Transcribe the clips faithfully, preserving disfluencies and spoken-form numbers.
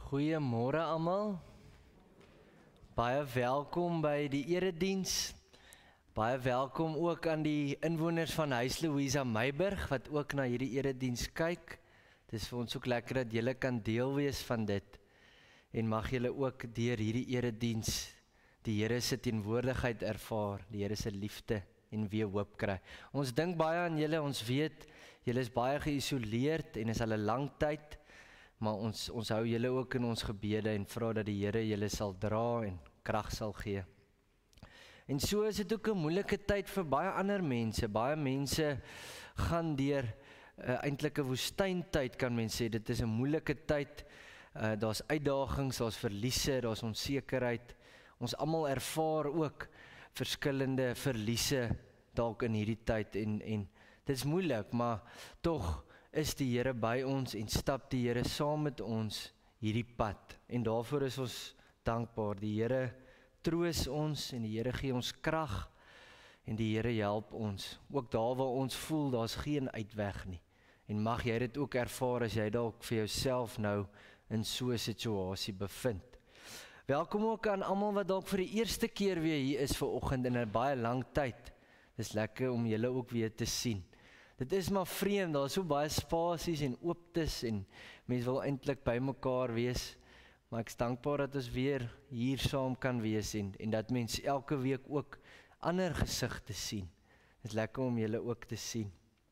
Goeiemôre almal. Baie welkom by die erediens. Baie welkom ook aan die inwoners van Huis Louisa Meiburg wat ook na hierdie erediens kyk. Dit is vir ons ook lekker dat julle kan deel wees van dit. En mag julle ook deur hierdie erediens die Here se teenwoordigheid ervaar, die Here se liefde en weer hoop kry. Ons dink baie aan julle, ons weet julle is baie geïsoleerd en is al 'n lang tyd. Maar ons, ons hou julle ook in ons gebede en vra dat die Here julle sal dra en krag sal gee. En so is dit ook 'n moeilike tyd vir baie ander mense. Baie mense gaan deur uh, eintlik 'n woestyntyd, kan mens sê. Dit is 'n moeilike tyd. Uh, daar's uitdagings, daar's verliese, daar's onsekerheid. Ons almal ervaar ook verskillende verliese dalk in hierdie tyd en en dit is moeilik, maar tog is die Here by ons en stap die Here saam met ons hierdie pad. En daarvoor is ons dankbaar. Die Here troos ons en die Here gee ons krag en die Here help ons. Ook daar waar ons voel daar's geen uitweg nie. En mag jy dit ook ervaar as jy dalk vir jouself nou in so 'n situasie bevind. Welkom ook aan almal wat dalk vir die eerste keer weer hier is vanoggend in 'n baie lang tyd. Dis lekker om julle ook weer te sien. Dit is maar vreemd, daar is so baie spasies en ooptes en mense wil eintlik by mekaar wees, maar ek is dankbaar dat ons weer hier saam kan wees en, en dat mense elke week ook ander gesigte sien. Dit is lekker om julle ook te sien.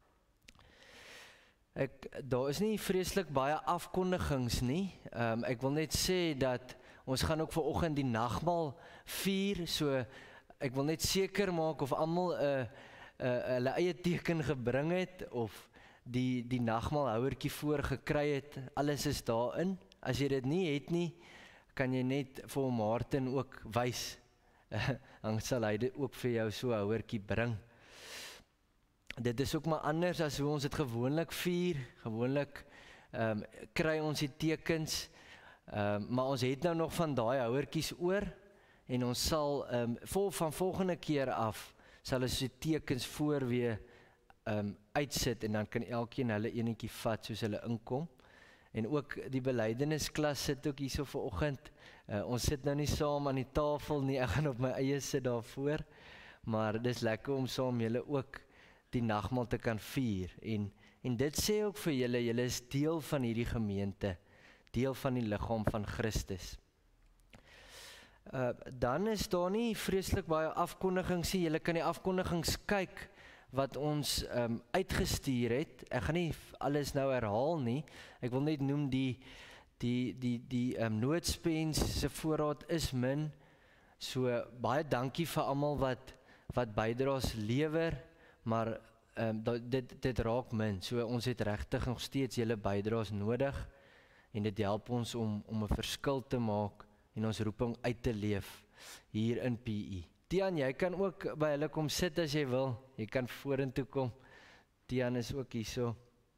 Ek, daar is nie vreeslik baie afkondigings nie. Um, ek wil net sê dat ons gaan ook vanoggend die nagmaal vier, so ek wil net seker maak of almal 'n uh, Uh, hulle eie teken gebring het of die die nagmaalhouertjie voorgekry het. Alles is daarin. As jy dit nie het nie, kan jy net vir Martin ook wys. Dan sal hy dit ook vir jou so 'n houertjie bring. Dit is ook maar anders as hoe ons dit gewoonlik vier. Gewoonlik um, kry ons die tekens, um, maar ons het nou nog van daai houertjies oor en ons sal um, vol van volgende keer af sal ons die tekens voor weer um, uitsit en dan kan elkeen hulle enetjie vat soos hulle inkom. En ook die belydennisklas sit ook hierso vanoggend. Uh, ons sit nou nie saam aan die tafel nie, ek gaan op my eie sit daarvoor, maar dis lekker om saam julle ook die nagmaal te kan vier. En, en dit sê ook vir julle, julle is deel van hierdie gemeente, deel van die liggaam van Christus. Uh, dan is daar nie vreeslik baie afkondigings nie. Julle kan die afkondigings kyk wat ons um, uitgestuur het. Ek gaan nie alles nou herhaal nie. Ek wil net noem die die die die um, noodspens se voorraad is min. So baie dankie vir almal wat wat bydraes lewer, maar um, dit dit raak min. So ons het regtig nog steeds julle bydraes nodig en dit help ons om om 'n verskil te maak en ons roeping uit te leef hier in P I. Tian, jy kan ook by hulle kom sit as jy wil. Jy kan vorentoe kom. Tian is ook hierso.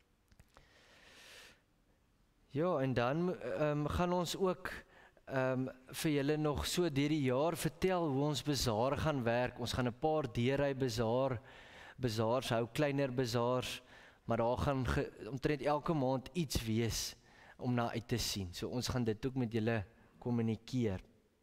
Ja, en dan um, gaan ons ook um, vir julle nog so deur die jaar vertel hoe ons bazaar gaan werk. Ons gaan 'n paar deurry bazaar, bazaars hou, kleiner bazaars, maar daar gaan ge, omtrent elke maand iets wees om na uit te sien. So ons gaan dit ook met julle kommunikeer.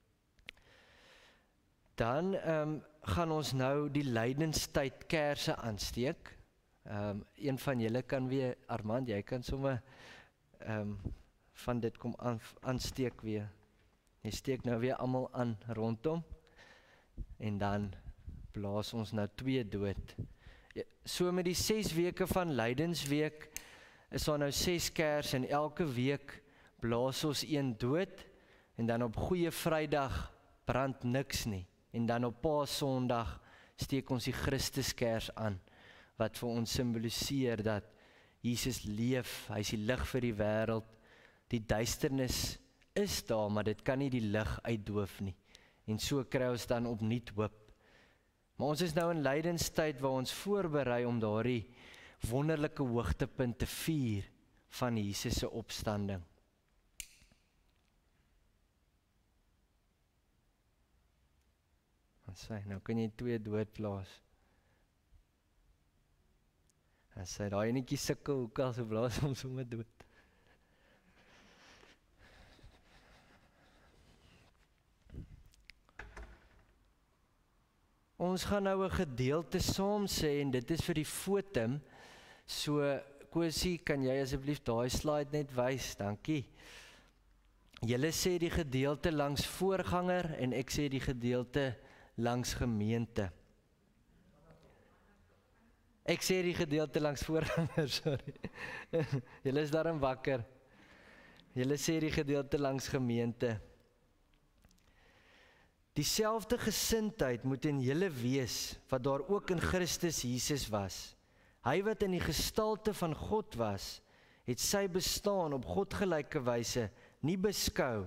Dan um, gaan ons nou die lydenstyd kersse aansteek. Um, een van julle kan weer, Armand, jy kan sommer um, van dit kom aan, aansteek weer. Jy steek nou weer almal aan rondom en dan blaas ons nou twee dood. So met die ses weke van lydensweek is daar nou ses kersse en elke week blaas ons een dood. En dan op Goeie Vrydag brand niks nie. En dan op Paasondag steek ons die Christuskers aan, wat vir ons simboliseer dat Jesus leef, hy is die lig vir die wêreld. Die duisternis is daar, maar dit kan nie die lig uitdoof nie. En so kry ons dan opnuut hoop. Maar ons is nou in lydenstyd waar ons voorberei om daardie wonderlike hoogtepunt te vier van Jesus se opstanding. Sê, nou kan jy twee dood plaas. En sê, daai enetjie sukkel, hoe kan so blaas om sommer dood. Ons gaan nou 'n gedeelte saam sê en dit is vir die fotum. So Kosie, kan jy asseblief daai slide net wys? Dankie. Julle sê die gedeelte langs voorganger en ek sê die gedeelte langs gemeente. Ek sê die gedeelte langs voorganger, sorry. Julle is daarom wakker. Julle sê die gedeelte langs gemeente. Dieselfde gesindheid moet in julle wees, wat daar ook in Christus Jesus was. Hy wat in die gestalte van God was, het sy bestaan op godgelyke wyse nie beskou,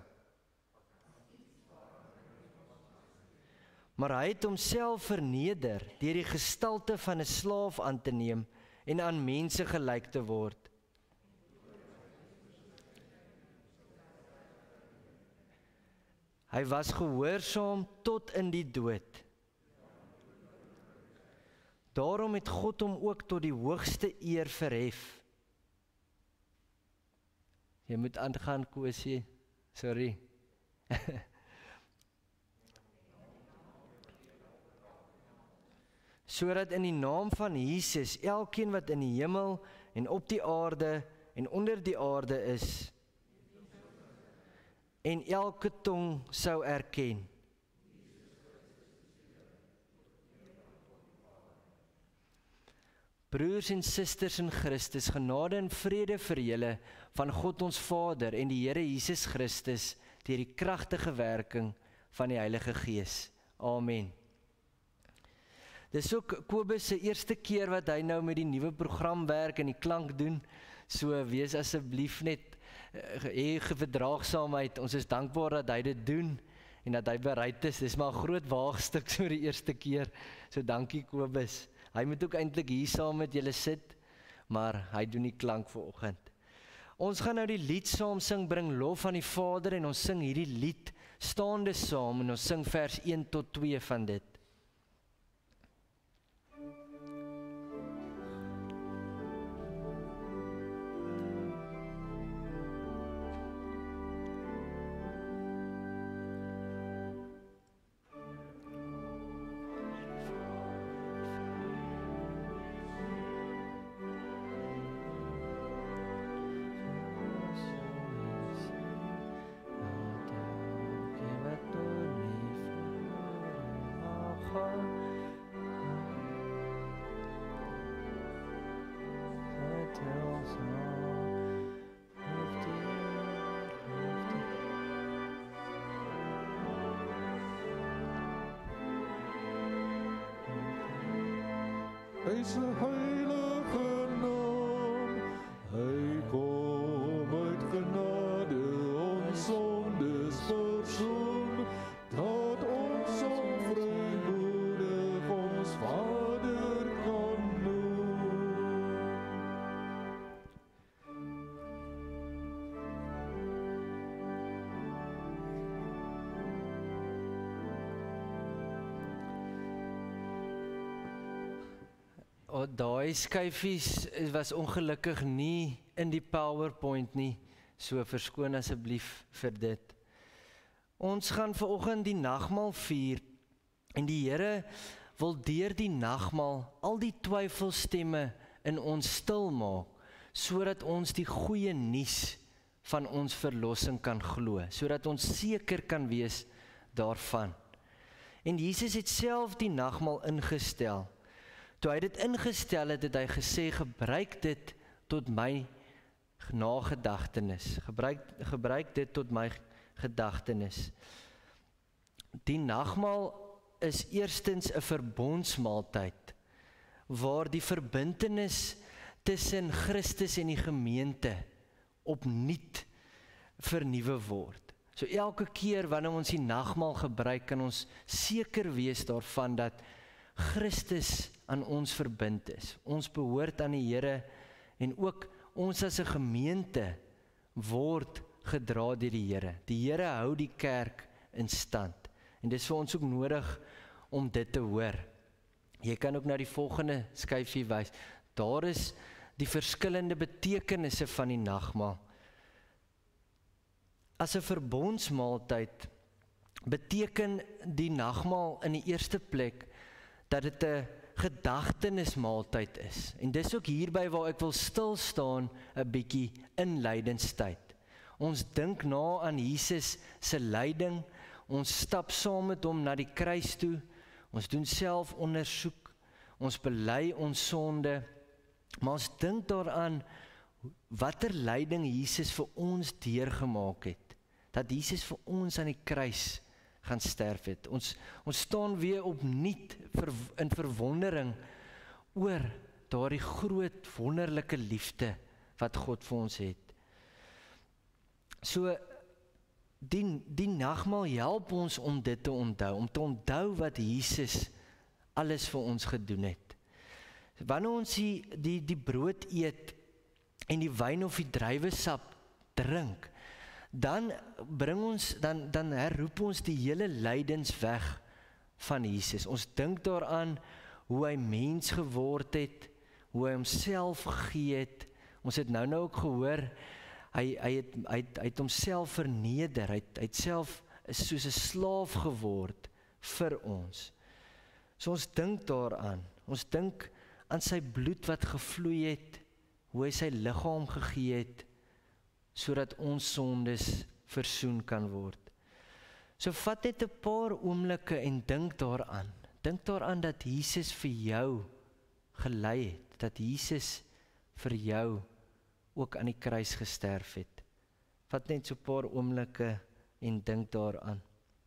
maar hy het homself verneder deur die gestalte van 'n slaaf aan te neem en aan mense gelyk te word. Hy was gehoorsaam tot in die dood. Daarom het God hom ook tot die hoogste eer verhef. Jy moet aangaan, Kosie. Sorry. Sodat in die naam van Jesus elkeen wat in die hemel en op die aarde en onder die aarde is, en elke tong sou erken. Broers en susters in Christus, genade en vrede vir julle van God ons Vader en die Here Jesus Christus deur die kragtige werking van die Heilige Gees. Amen. Dis ook Kobus se eerste keer wat hy nou met die nuwe program werk en die klank doen, so wees asseblief net hê verdraagsaamheid. Ons is dankbaar dat hy dit doen en dat hy bereid is. Dis maar 'n groot waagstuk so die eerste keer. So dankie Kobus. Hy moet ook eintlik hier saam met julle sit, maar hy doen die klank vanoggend. Ons gaan nou die lied saam sing, bring lof aan die Vader, en ons sing hierdie lied staande saam en ons sing vers een tot twee van dit. Hy is 'n heilige naam, hy kom uit genade, ons sondes versoen, dat ons om vrymoedig ons Vader kan noem. Oh, daai skyfies was ongelukkig nie in die PowerPoint nie, so verskoon asseblief vir dit. Ons gaan vanoggend die nagmaal vier en die Here wil deur die nagmaal al die twyfelstemme in ons stil maak, sodat ons die goeie nuus van ons verlossing kan glo, sodat ons seker kan wees daarvan. En Jesus het self die nagmaal ingestel. Toe hy dit ingestel het, het hy gesê, gebruik dit tot my nagedagtenis. Gebruik, gebruik dit tot my gedagtenis. Die nagmaal is eerstens 'n verbondsmaaltyd, waar die verbintenis tussen Christus en die gemeente opnuut vernuwe word. So elke keer wanneer ons die nagmaal gebruik, kan ons seker wees daarvan dat Christus aan ons verbind is. Ons behoort aan die Here en ook ons as 'n gemeente word gedra deur die Here. Die Here hou die kerk in stand. En dis vir ons ook nodig om dit te hoor. Jy kan ook na die volgende skyfie wys. Daar is die verskillende betekenisse van die nagmaal. As 'n verbondsmaaltyd beteken die nagmaal in die eerste plek dat dit 'n gedagtenismaaltyd is. En dis ook hierby waar ek wil stil staan 'n bietjie in lydenstyd. Ons dink na aan Jesus se lyding, ons stap saam met hom na die kruis toe, ons doen self ondersoek, ons bely ons sonde, maar ons dink daaraan watter lyding Jesus vir ons deurgemaak het, dat Jesus vir ons aan die kruis gaan sterf het. Ons, ons staan weer opnuut ver, in verwondering oor daardie groot wonderlike liefde wat God vir ons het. So, die, die nagmaal help ons om dit te onthou, om te onthou wat Jesus alles vir ons gedoen het. Wanneer ons die, die, die brood eet en die wyn of die druiwesap drink, dan bring ons, dan, dan herroep ons die hele lydens weg van Jesus. Ons dink daaraan hoe hy mens geword het, hoe hy homself gegee het. Ons het nou nou ook gehoor, hy, hy, het, hy, het, hy het homself verneder, hy het, hy het self soos 'n slaaf geword vir ons. So ons dink daaraan, ons dink aan sy bloed wat gevloei het, hoe hy sy liggaam gegee het, sodat ons sondes versoen kan word. So vat net 'n paar oomblikke en dink daaraan. Dink daaraan dat Jesus vir jou gelei het, dat Jesus vir jou ook aan die kruis gesterf het. Vat net so 'n paar oomblikke en dink daaraan.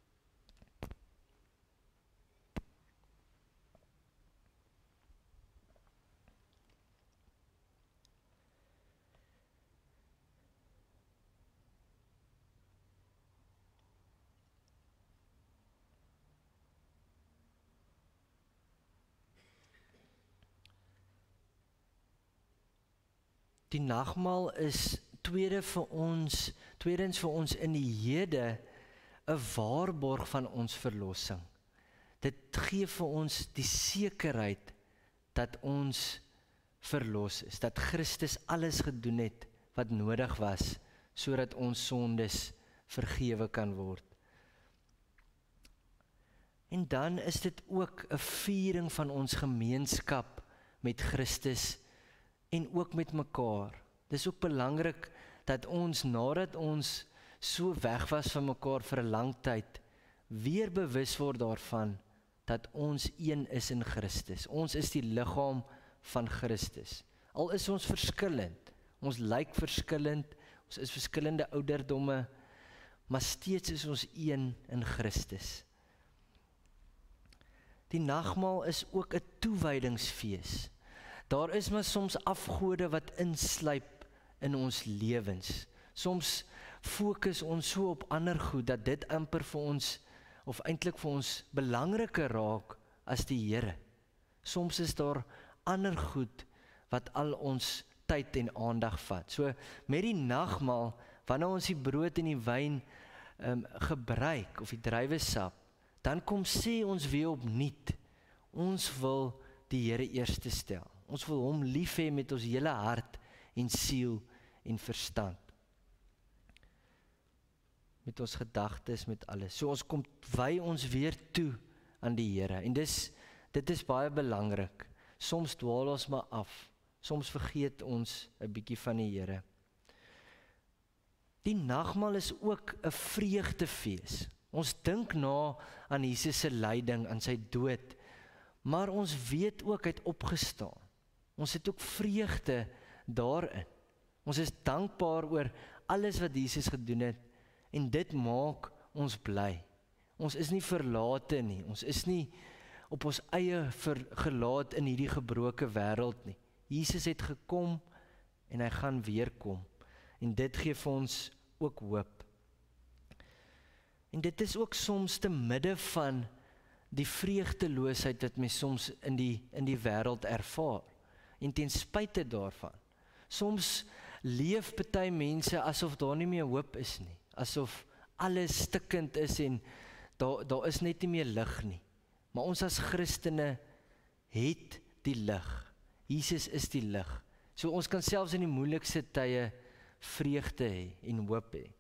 Die nagmaal is tweede vir ons, tweedens vir ons in die hede 'n waarborg van ons verlossing. Dit gee vir ons die sekerheid dat ons verlos is, dat Christus alles gedoen het wat nodig was sodat ons sondes vergewe kan word. En dan is dit ook 'n viering van ons gemeenskap met Christus en ook met mekaar. Dis ook belangrik dat ons, nadat ons so weg was van mekaar vir 'n lang tyd, weer bewus word daarvan dat ons een is in Christus. Ons is die liggaam van Christus. Al is ons verskillend, ons lyk verskillend, ons is verskillende ouderdomme, maar steeds is ons een in Christus. Die nagmaal is ook 'n toewydingsfees. Daar is maar soms afgode wat insluip in ons lewens. Soms fokus ons so op ander goed, dat dit amper vir ons, of eintlik vir ons belangriker raak as die Here. Soms is daar ander goed wat al ons tyd en aandag vat. So met die nagmaal, wanneer ons die brood en die wyn um, gebruik, of die druiwesap, dan kom sê ons weer opnuut, ons wil die Here eerste stel. Ons wil hom lief hê met ons hele hart en siel en verstand. Met ons gedagtes, met alles. So ons kom wy ons weer toe aan die Here. En dis, dit is baie belangrik. Soms dwaal ons maar af. Soms vergeet ons 'n bietjie van die Here. Die nagmaal is ook 'n vreugdefees. Ons dink na aan Jesus se lyding, aan sy dood, maar ons weet ook hy het opgestaan. Ons het ook vreugde daarin. Ons is dankbaar oor alles wat Jesus gedoen het, en dit maak ons bly. Ons is nie verlate nie, ons is nie op ons eie gelaat in hierdie gebroke wêreld nie. Jesus het gekom en hy gaan weer kom, en dit gee vir ons ook hoop. En dit is ook soms te midde van die vreugdeloosheid wat mens soms in die, in die wêreld ervaar, en ten spyte daarvan. Soms leef party mense asof daar nie meer hoop is nie, asof alles stikkend is en daar, daar is net nie meer lig nie. Maar ons as Christene het die lig. Jesus is die lig. So ons kan selfs in die moeilikste tye vreugde hê en hoop hê.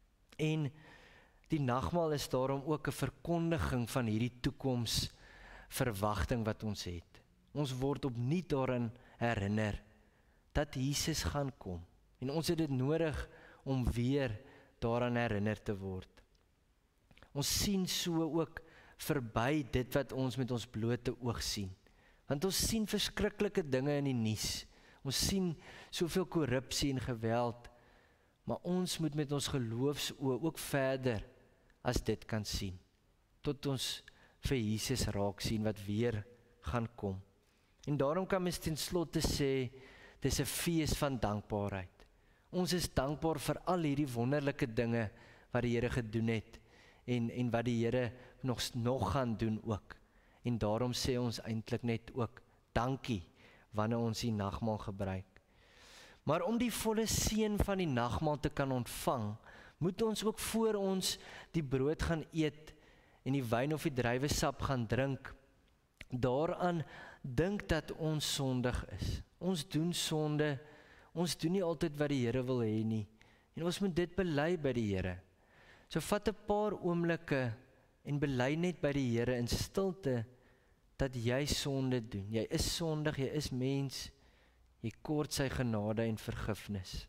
En die nagmaal is daarom ook 'n verkondiging van hierdie toekoms verwagting wat ons het. Ons word opnuut daarin herinner dat Jesus gaan kom. En ons het dit nodig om weer daaraan herinner te word. Ons sien so ook verby dit wat ons met ons blote oog sien. Want ons sien verskriklike dinge in die nuus. Ons sien soveel korrupsie en geweld, maar ons moet met ons geloofsoë ook verder as dit kan sien, tot ons vir Jesus raak sien wat weer gaan kom. En daarom kan mens ten slotte sê, dis 'n fees van dankbaarheid. Ons is dankbaar vir al hierdie wonderlike dinge wat die Here gedoen het, en, en wat die Here nog, nog gaan doen ook. En daarom sê ons eintlik net ook, dankie, wanneer ons die nagmaal gebruik. Maar om die volle seën van die nagmaal te kan ontvang, moet ons ook voor ons die brood gaan eet en die wyn of die druiwesap gaan drink, daaraan dink dat ons sondig is. Ons doen sonde, ons doen nie altyd wat die Here wil hê nie, en ons moet dit bely by die Here. So vat 'n paar oomblikke en bely net by die Here in stilte, dat jy sonde doen. Jy is sondig, jy is mens, jy kort sy genade en vergifnis.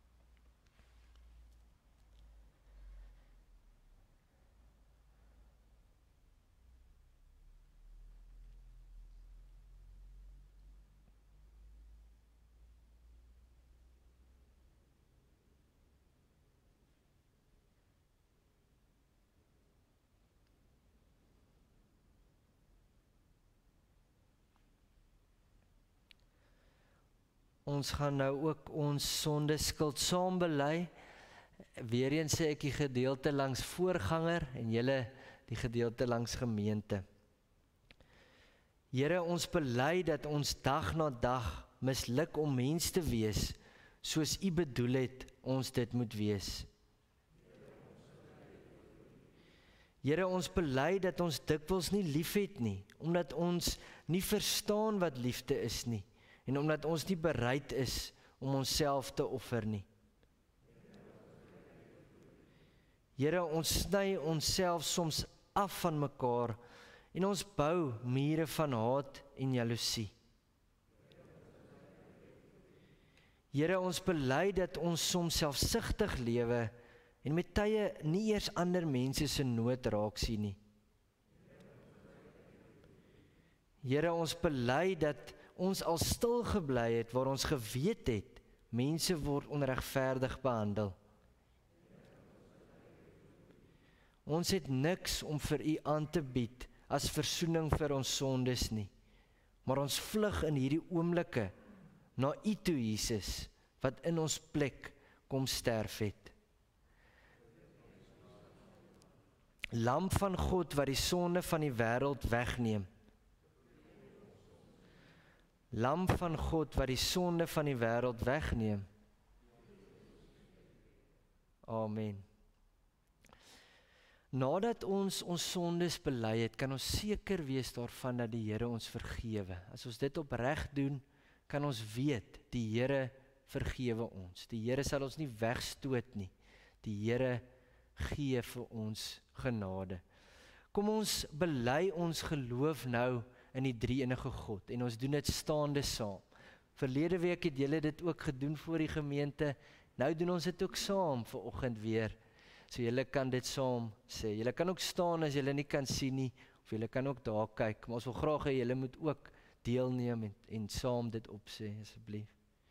Ons gaan nou ook ons sondeskuld saam bely. Weereens sê ek die gedeelte langs voorganger en julle die gedeelte langs gemeente. Here, ons bely dat ons dag na dag misluk om mens te wees, soos U bedoel het ons dit moet wees. Here, ons bely dat ons dikwels nie lief het nie, omdat ons nie verstaan wat liefde is nie. En omdat ons nie bereid is om onsself te offer nie. Here, ons sny onsself soms af van mekaar en ons bou mure van haat en jaloesie. Here, ons bely dat ons soms selfsugtig lewe en met tye nie eers ander mense se nood raak sien nie. Here, ons bely dat ons al stil gebly het waar ons geweet het, mense word onregverdig behandel. Ons het niks om vir U aan te bied as versoening vir ons sondes nie, maar ons vlug in hierdie oomblikke na U toe, Jesus, wat in ons plek kom sterf het. Lam van God wat die sonde van die wêreld wegneem. Lam van God wat die sonde van die wêreld wegneem. Amen. Nadat ons ons sondes bely het, kan ons seker wees daarvan dat die Here ons vergewe. As ons dit opreg doen, kan ons weet, die Here vergewe ons. Die Here sal ons nie wegstoot nie. Die Here gee vir ons genade. Kom ons bely ons geloof nou in die drie-enige God, en ons doen dit staande saam. Verlede week het julle dit ook gedoen voor die gemeente, nou doen ons dit ook saam vir oggend weer, so julle kan dit saam sê. Julle kan ook staan as julle nie kan sien nie, of julle kan ook daar kyk, maar ons wil graag hê julle moet ook deelneem en, en saam dit opsê, asseblief.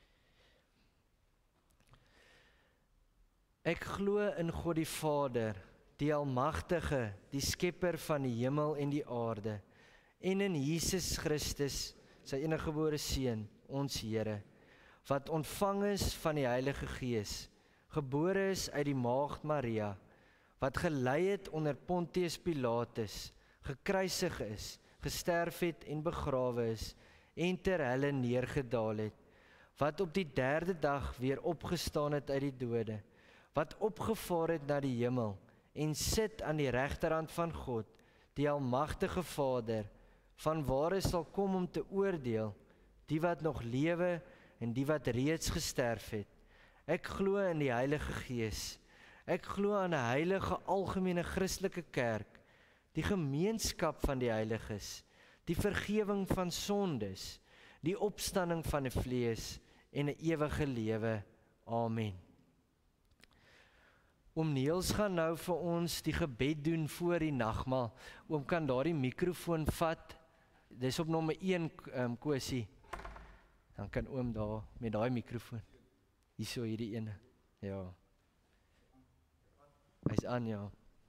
Ek glo in God die Vader, die Almagtige, die Skepper van die hemel en die aarde, en in Jesus Christus, sy eniggebore Seun, ons Here, wat ontvang is van die Heilige Gees, gebore is uit die maagd Maria, wat gelei het onder Pontius Pilatus, gekruisig is, gesterf het en begrawe is, en ter helle neergedaal het, wat op die derde dag weer opgestaan het uit die dode, wat opgevaar het na die hemel, en sit aan die regterhand van God, die Almagtige Vader, van waar hy sal kom om te oordeel, die wat nog lewe en die wat reeds gesterf het. Ek glo in die Heilige Gees. Ek glo aan 'n heilige algemene Christelike kerk, die gemeenskap van die heiliges, die vergewing van sondes, die opstanding van die vlees en 'n ewige lewe. Amen. Oom Niels gaan nou vir ons die gebed doen voor die nagmaal. Oom kan daardie mikrofoon vat. Dis op nommer een, um, Kosie. Dan kan oom daar met daai mikrofoon. Hierso hierdie ene. Ja. Hy's aan, ja.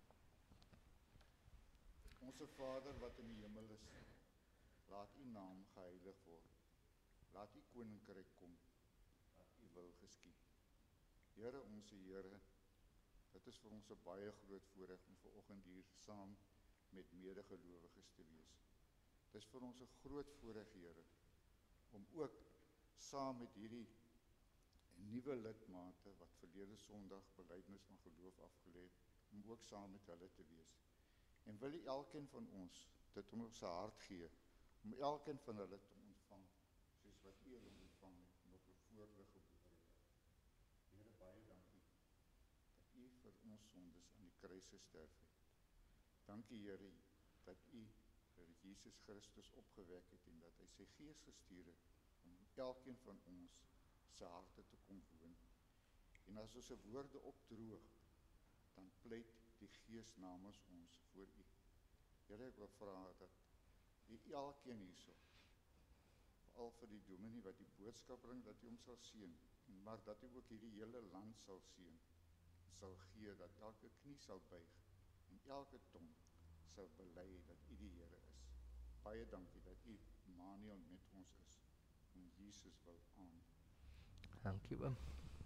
Onse Vader wat in die hemel is, laat U naam geheilig word. Laat U koninkryk kom. Laat U wil geskied. Here, onse Here, dit is vir ons 'n baie groot voorreg om vanoggend hier saam met medegelowiges te wees. Dit is vir ons 'n groot voorreg, Here, om ook saam met hierdie nuwe lidmate wat verlede Sondag belydenis van geloof afgelê het, om ook saam met hulle te wees. En wil U elkeen van ons dit in ons hart gee, om elkeen van hulle te ontvang, soos wat U hulle ontvang het, en op 'n voorlig geboorte. Here, baie dankie, dat U vir ons sondes aan die kruis gesterf het. Dankie, Here, dat U vir Jesus Christus opgewek het, en dat hy sy Gees gestuur het, om elkeen van ons sy harte te kom woon. En as ons se woorde opdroog, dan pleit die Gees namens ons voor U. Here, ek wil vra dat U elkeen hierso, veral vir die dominee wat die boodskap bring, dat U hom sal seën, en maar dat U ook hierdie hele land sal seën, sal gee, dat elke knie sal buig, en elke tong sal bely dat U die Here is. Baie dankie dat U Immanuel met ons is, om Jesus wil aan. Dankie, oom.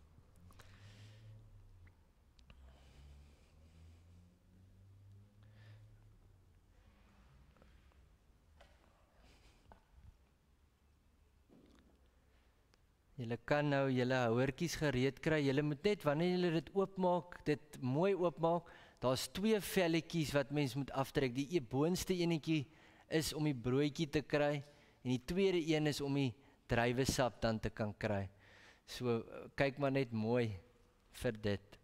Julle kan nou julle houertjies gereed kry. Julle moet net, wanneer julle dit oopmaak, dit mooi oopmaak, daar's twee velletjies wat mens moet aftrek. Die e boonste enetjie is om die broodjie te kry, en die tweede een is om die druiwesap dan te kan kry. So, kyk maar net mooi vir dit.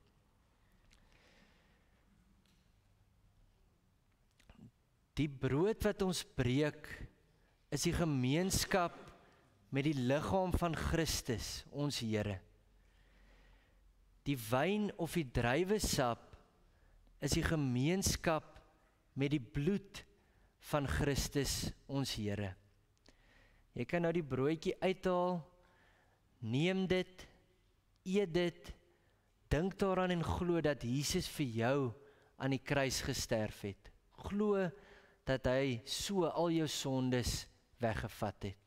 Die brood wat ons breek, is die gemeenskap met die liggaam van Christus, ons Here. Die wyn of die druiwesap is die gemeenskap met die bloed van Christus, ons Here. Jy kan nou die broodjie uithaal, neem dit, eet dit, dink daaraan en glo dat Jesus vir jou aan die kruis gesterf het. Glo dat hy so al jou sondes weggevat het.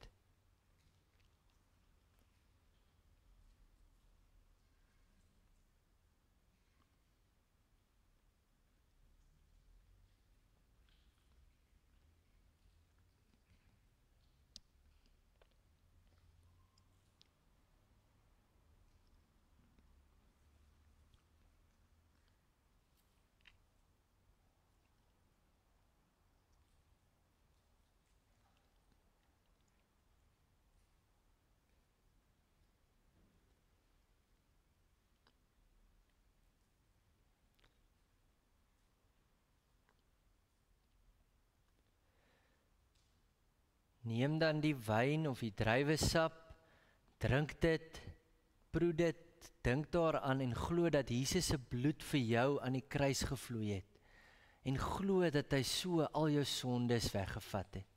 Neem dan die wyn of die druiwesap, drink dit, proe dit, dink daaraan en glo dat Jesus se bloed vir jou aan die kruis gevloei het. En glo dat hy so al jou sondes weggevat het.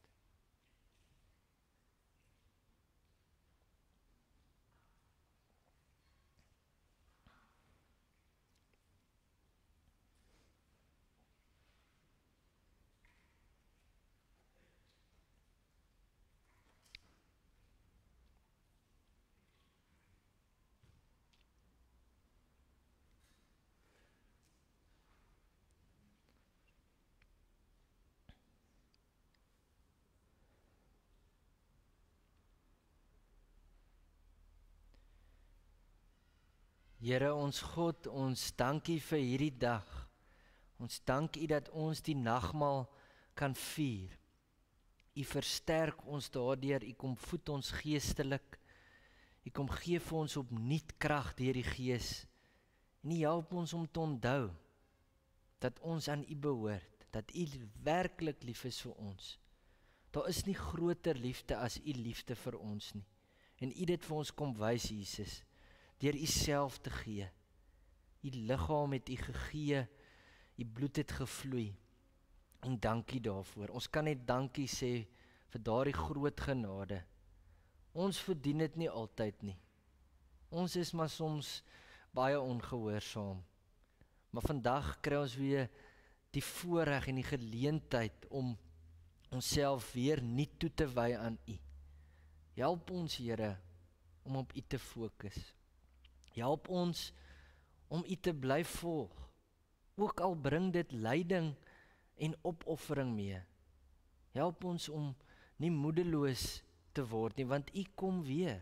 Here ons God, ons dank U vir hierdie dag. Ons dank U dat ons die nagmaal kan vier. U versterk ons daardeur, U kom voed ons geestelik. U kom gee vir ons opnuut krag deur die Gees. En U help ons om te onthou dat ons aan U behoort, dat U werklik lief is vir ons. Daar is nie groter liefde as U liefde vir ons nie. En U dit vir ons kom wys, Jesus, deur U self te gee. U liggaam het U gegee, U bloed het gevloei. En dankie daarvoor. Ons kan net dankie sê vir daardie groot genade. Ons verdien dit nie altyd nie. Ons is maar soms baie ongehoorsaam. Maar vandag kry ons weer die voorreg en die geleentheid om onsself weer nuut toe te wy aan U. Help ons, Here, om op U te fokus. Help ons om U te bly volg. Ook al bring dit lyding en opoffering mee. Help ons om nie moedeloos te word nie, want U kom weer.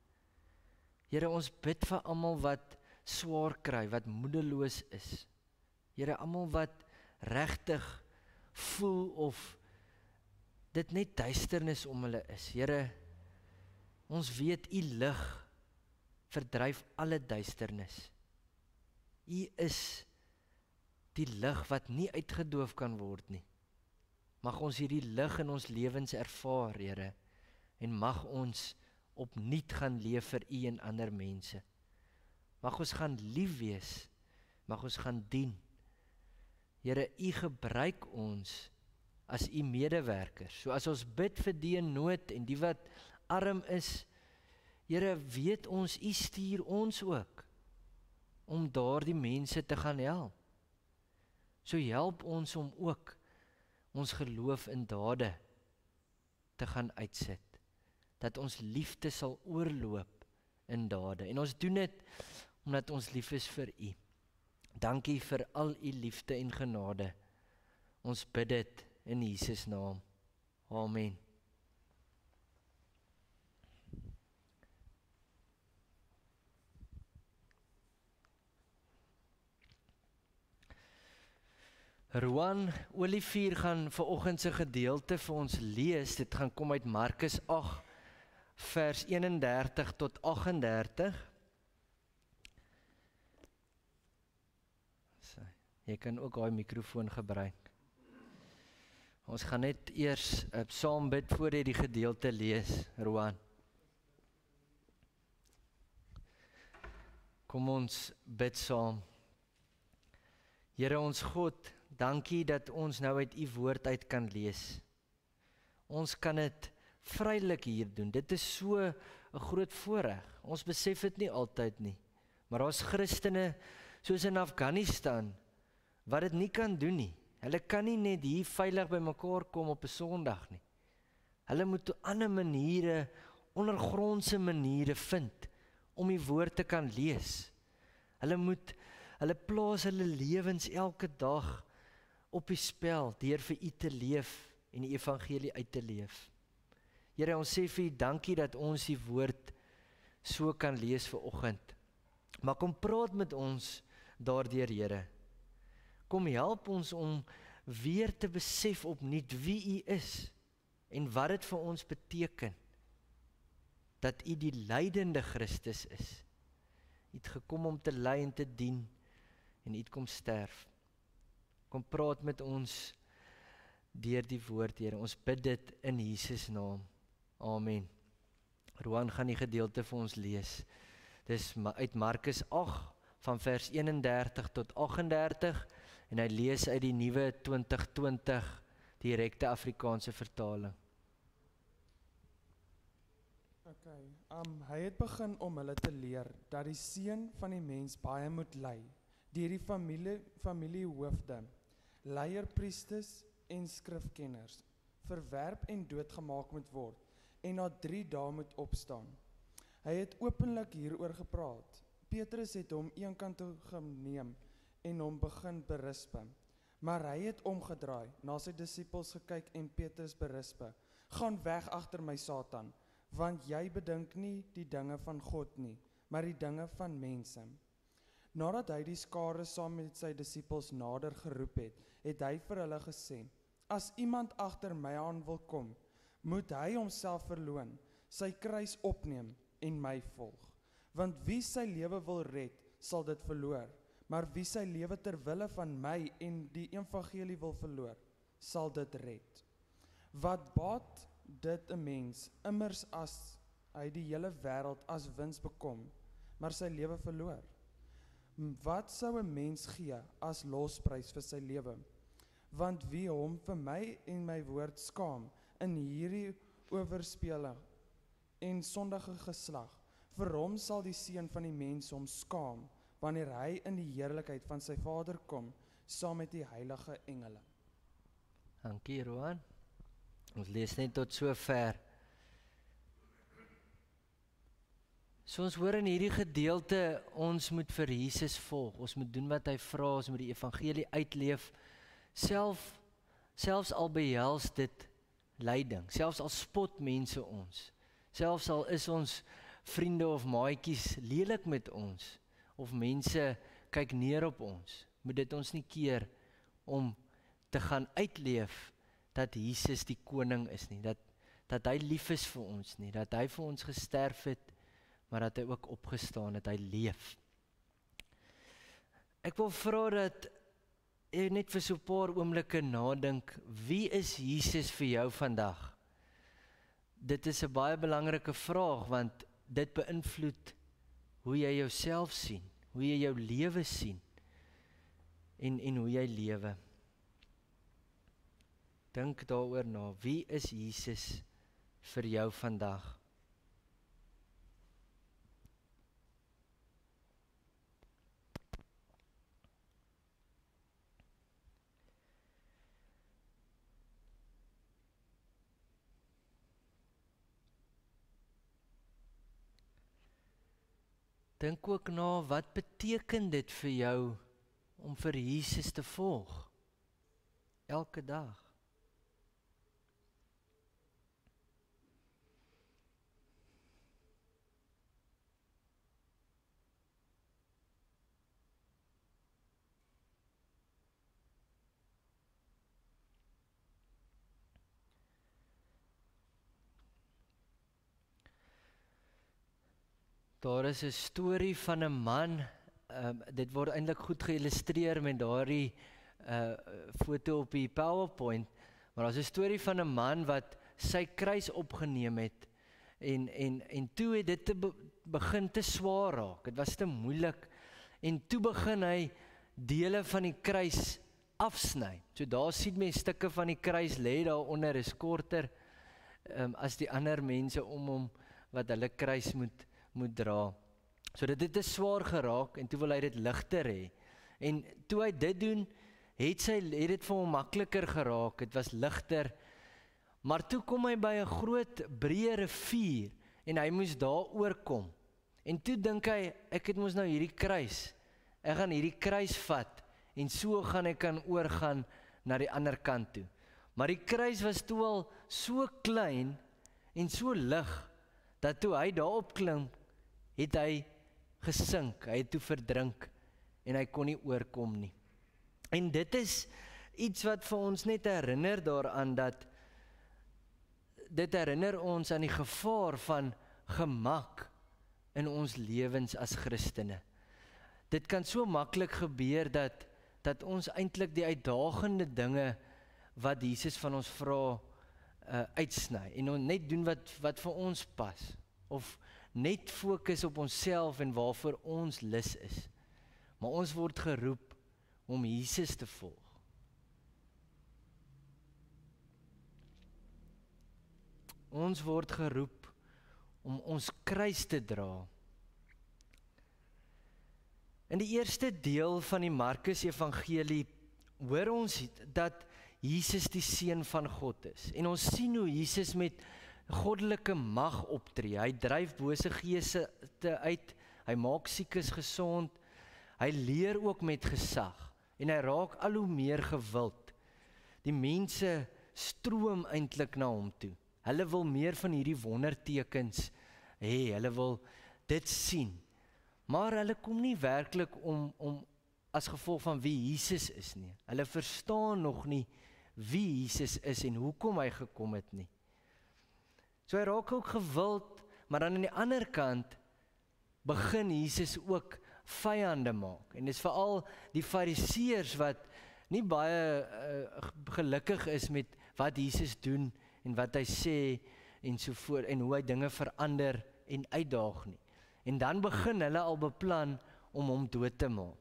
Here, ons bid vir almal wat swaar kry, wat moedeloos is. Here, almal wat regtig voel of dit net duisternis om hulle is. Here, ons weet U lig verdryf alle duisternis. U is die lig wat nie uitgedoof kan word nie. Mag ons hierdie lig in ons lewens ervaar, Here, en mag ons opnuut gaan leef vir U en ander mense. Mag ons gaan lief wees, mag ons gaan dien. Here, U gebruik ons as U medewerkers. So as ons bid vir die in nood en die wat arm is, Here, weet ons, U stuur ons ook om daardie mense te gaan help. So help ons om ook ons geloof in dade te gaan uitsit, dat ons liefde sal oorloop in dade. En ons doen dit omdat ons lief is vir U. Dankie vir al U liefde en genade. Ons bid dit in Jesus naam. Amen. Roan Olivier gaan vanoggend se gedeelte vir ons lees. Dit gaan kom uit Markus agt vers eenendertig tot agt-en-dertig. So, jy kan ook daai mikrofoon gebruik. Ons gaan net eers uh, saam bid voor jy die gedeelte lees, Roan. Kom ons bid saam. Here ons God, dankie dat ons nou uit U woord uit kan lees. Ons kan dit vrylik hier doen. Dit is so 'n groot voorreg. Ons besef dit nie altyd nie. Maar daar's Christene soos in Afghanistan wat dit nie kan doen nie. Hulle kan nie net hier veilig by mekaar kom op 'n Sondag nie. Hulle moet op ander maniere, ondergrondse maniere vind om die woord te kan lees. Hulle moet hulle plaas hulle lewens elke dag op die spel deur vir U te leef en die evangelie uit te leef. Here, ons sê vir U dankie dat ons die woord so kan lees vanoggend. Maar kom praat met ons daardeur, Here. Kom help ons om weer te besef opnuut wie U is en wat dit vir ons beteken dat U die lydende Christus is. U het gekom om te ly en te dien en U het kom sterf. Kom praat met ons deur die woord, Here. Ons bid dit in Jesus naam. Amen. Roan gaan die gedeelte vir ons lees. Dis uit Markus agt van vers eenendertig tot agt-en-dertig en hy lees uit die nuwe twintig twintig direkte Afrikaanse vertaling. Okay, um, hy het begin om hulle te leer dat die seun van die mens baie moet ly deur die familie familiehoofde, leierpriesters en skrifkenners, verwerp en doodgemaak moet word en na drie dae moet opstaan. Hy het openlik hieroor gepraat. Petrus het hom eenkant toe geneem en hom begin berispe. Maar hy het omgedraai, na sy disippels gekyk en Petrus berispe. Gaan weg agter my, Satan, want jy bedink nie die dinge van God nie, maar die dinge van mense. Nadat hy die skare saam met sy disippels nader geroep het, het hy vir hulle gesê, as iemand agter my aan wil kom, moet hy homself verloon, sy kruis opneem en my volg. Want wie sy lewe wil red, sal dit verloor, maar wie sy lewe ter wille van my en die evangelie wil verloor, sal dit red. Wat baat dit 'n mens immers as hy die hele wêreld as wins bekom, maar sy lewe verloor? Wat sou 'n mens gee as losprys vir sy lewe? Want wie hom vir my en my woord skaam in hierdie oorspele en sondige geslag, vir hom sal die seun van die mens hom skaam, wanneer hy in die heerlikheid van sy Vader kom, saam met die heilige engele. Dankie, Roan. Ons lees net tot so ver. So ons hoor in hierdie gedeelte, ons moet vir Jesus volg, ons moet doen wat hy vra, ons moet die evangelie uitleef, self, selfs al behels dit lyding, selfs al spot mense ons, selfs al is ons vriende of maatjies lelik met ons, of mense kyk neer op ons, moet dit ons nie keer om te gaan uitleef dat Jesus die koning is nie, dat, dat hy lief is vir ons nie, dat hy vir ons gesterf het, maar dat hy ook opgestaan het, hy leef. Ek wil vra dat jy net vir so 'n paar oomblikke nadink, wie is Jesus vir jou vandag? Dit is 'n baie belangrike vraag, want dit beïnvloed hoe jy jouself sien, hoe jy jou lewe sien, en, en hoe jy lewe. Dink daaroor na, wie is Jesus vir jou vandag? Dink ook na, wat beteken dit vir jou om vir Jesus te volg? Elke dag. Daar is 'n storie van 'n man, um, dit word eintlik goed geïllustreer met daardie uh, foto op die PowerPoint, maar daar is 'n storie van 'n man wat sy kruis opgeneem het, en, en, en toe het dit te be, begin te swaar raak, het was te moeilik, en toe begin hy dele van die kruis afsny, so daar sien mens stukke van die kruis lê daar onder, is korter, um, as die ander mense om hom, wat hulle kruis moet moet dra. So dit het te swaar geraak, en toe wil hy dit ligter hê. En toe hy dit doen, het, sy, het dit vir hom makliker geraak, het was ligter, maar toe kom hy by 'n groot, breë rivier, en hy moes daar oorkom. En toe dink hy, ek het mos nou hierdie kruis, ek gaan hierdie kruis vat, en so gaan ek kan oorgaan na die ander kant toe. Maar die kruis was toe al so klein, en so lig, dat toe hy daarop klim, het hy gesink, hy het toe verdrink, en hy kon nie oorkom nie. En dit is iets wat vir ons net herinner daaraan, dat dit herinner ons aan die gevaar van gemak in ons lewens as Christene. Dit kan so maklik gebeur, dat, dat ons eintlik die uitdagende dinge, wat Jesus van ons vra, uh, uitsny, en ons net doen wat, wat vir ons pas, of net fokus op onsself en waarvoor ons lus is. Maar ons word geroep om Jesus te volg. Ons word geroep om ons kruis te dra. In die eerste deel van die Markus Evangelie hoor ons dat Jesus die Seun van God is. En ons sien hoe Jesus met goddelike mag optree. Hy dryf bose geeste uit, hy maak siekes gesond, hy leer ook met gesag, en hy raak al hoe meer gewild. Die mense stroom eintlik na hom toe. Hulle wil meer van hierdie wondertekens hê, hulle wil dit sien. Maar hulle kom nie werklik om, om as gevolg van wie Jesus is nie. Hulle verstaan nog nie wie Jesus is en hoekom hy gekom het nie. So hy raak ook gewild, maar dan aan die ander kant begin Jesus ook vyande maak. En dis veral die fariseërs wat nie baie uh, gelukkig is met wat Jesus doen en wat hy sê en so voort en hoe hy dinge verander en uitdaag nie. En dan begin hulle al beplan om hom dood te maak.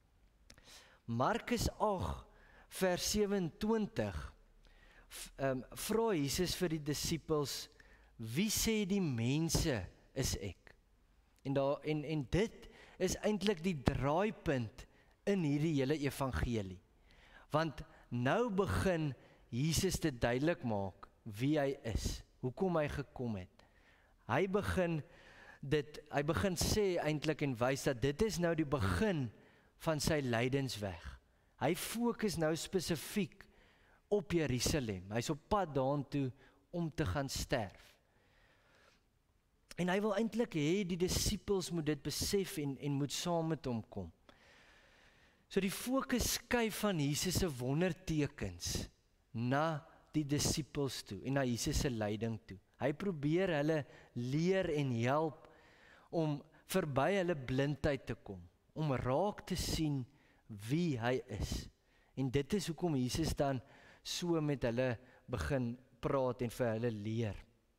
Markus agt vers sewe-en-twintig um, vra Jesus vir die disippels, wie sê die mense is ek? En, daar, en, en dit is eintlik die draaipunt in hierdie hele evangelie. Want nou begin Jesus dit duidelik maak wie hy is, hoekom hy gekom het. Hy begin dit, hy begin sê eintlik en wys dat dit is nou die begin van sy lydensweg. Hy fokus nou spesifiek op Jerusalem. Hy's op pad daartoe om te gaan sterf. En hy wil eintlik hê die disippels moet dit besef en, en moet saam met hom kom. So die fokus skuif van Jesus se wondertekens na die disippels toe en na Jesus se lyding toe. Hy probeer hulle leer en help om verby hulle blindheid te kom, om raak te sien wie hy is. En dit is hoekom Jesus dan so met hulle begin praat en vir hulle leer.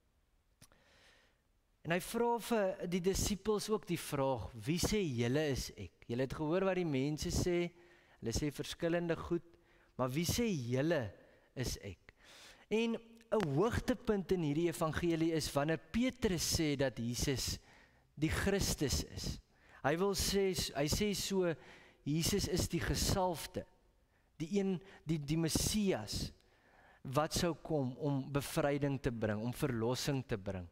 En hy vra vir die disippels ook die vraag, wie sê julle is ek? Julle het gehoor wat die mense sê, hulle sê verskillende goed, maar wie sê julle is ek? En 'n hoogtepunt in hierdie evangelie is wanneer Petrus sê dat Jesus die Christus is. Hy wil sê, hy sê so, Jesus is die gesalfde, die een, die, die Messias, wat sou kom om bevryding te bring, om verlossing te bring.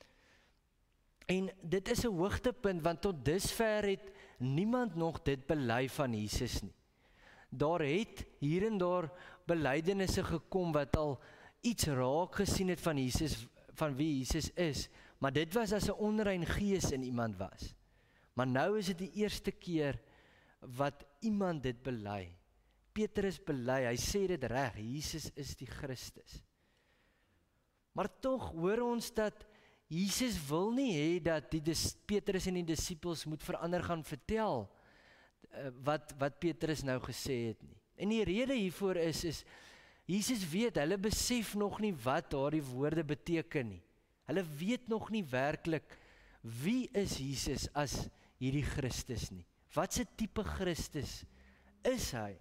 En dit is 'n hoogtepunt, want tot dusver het niemand nog dit bely van Jesus nie. Daar het hier en daar belydenisse gekom wat al iets raak gesien het van Jesus, van wie Jesus is, maar dit was as 'n onrein gees in iemand was. Maar nou is dit die eerste keer wat iemand dit bely. Petrus bely, hy sê dit reg, Jesus is die Christus. Maar tog hoor ons dat Jesus wil nie hê dat die dis, Petrus en die disippels moet verander gaan vertel uh, wat, wat Petrus nou gesê het nie. En die rede hiervoor is, is Jesus weet, hulle besef nog nie wat daardie woorde beteken nie. Hulle weet nog nie werklik wie is Jesus as hierdie Christus nie. Wat se tipe Christus is hy?